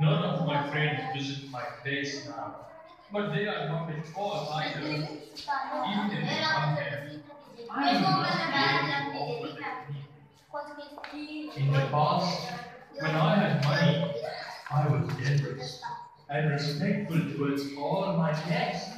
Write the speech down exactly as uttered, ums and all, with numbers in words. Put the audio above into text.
None of my friends visit my place now, but they are not at all either. Even if they come here, I will not be able to offer them anything. In the past, when I had money, I was generous and respectful towards all my guests.